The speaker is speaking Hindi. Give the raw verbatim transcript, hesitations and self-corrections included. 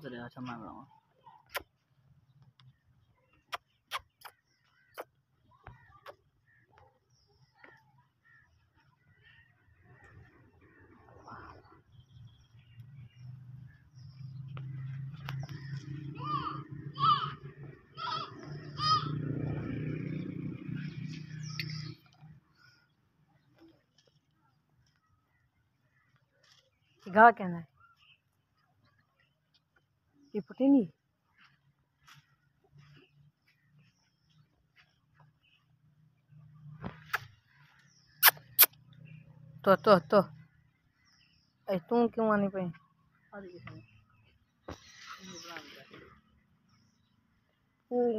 चले अच्छा मैं बनाऊंगा। गा कहना है ये पुटी नहीं तो तो तो ऐ तू क्यों आनी पे ओ